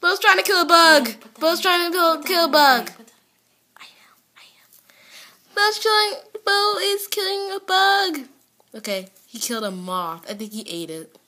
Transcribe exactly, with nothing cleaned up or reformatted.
Bo's trying to kill a bug. Bo's trying to kill, kill a bug. I am. I am. Bo's killing. Bo is killing a bug. Okay, he killed a moth. I think he ate it.